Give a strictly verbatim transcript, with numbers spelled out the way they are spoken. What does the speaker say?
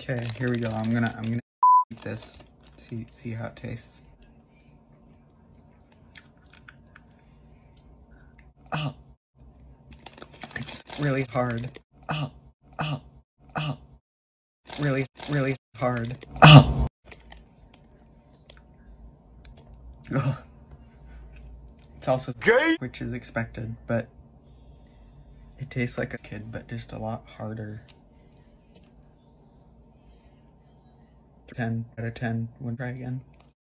Okay, here we go. I'm gonna I'm gonna eat this. See see how it tastes. Oh, it's really hard. Oh, oh, oh, really really hard. Oh, ugh. It's also gay, which is expected, but it tastes like a kid, but just a lot harder. ten out of ten. Would try again.